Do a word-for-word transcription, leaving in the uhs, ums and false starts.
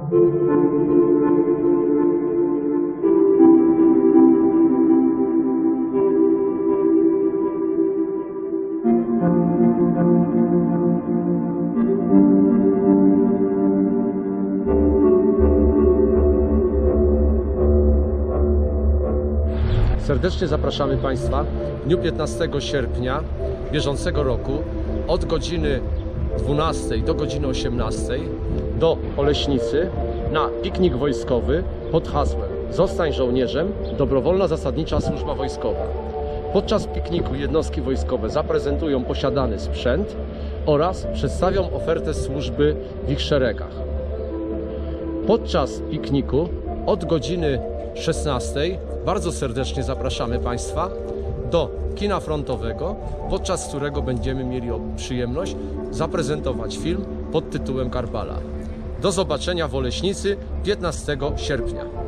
Serdecznie zapraszamy Państwa w dniu piętnastego sierpnia bieżącego roku od godziny dwunastej do godziny osiemnastej do Oleśnicy na piknik wojskowy pod hasłem "Zostań żołnierzem - dobrowolna zasadnicza służba wojskowa". Podczas pikniku jednostki wojskowe zaprezentują posiadany sprzęt oraz przedstawią ofertę służby w ich szeregach. Podczas pikniku od godziny szesnastej bardzo serdecznie zapraszamy Państwa do kina frontowego, podczas którego będziemy mieli przyjemność zaprezentować film pod tytułem Karbala. Do zobaczenia w Oleśnicy piętnastego sierpnia.